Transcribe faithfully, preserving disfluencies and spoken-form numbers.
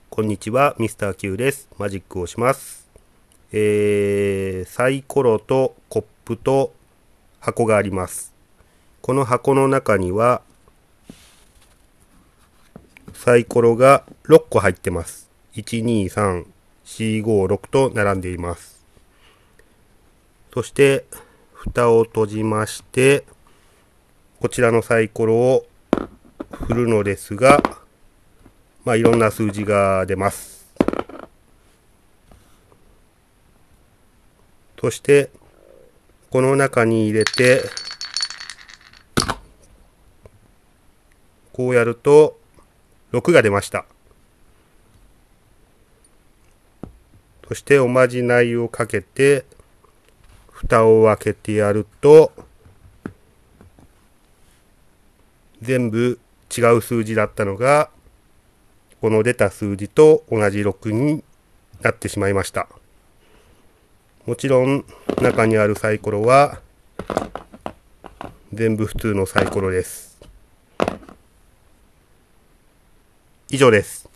こんにちは、ミスター Q です。マジックをします。えー、サイコロとコップと箱があります。この箱の中にはサイコロがろっこ入ってます。いち、に、さん、よん、ご、ろくと並んでいます。そして蓋を閉じまして、こちらのサイコロを振るのですが、まあいろんな数字が出ます。そしてこの中に入れてこうやるとろくが出ました。そしておまじないをかけて蓋を開けてやると全部違う数字だったのがこの出た数字と同じろくになってしまいました。もちろん中にあるサイコロは全部普通のサイコロです。以上です。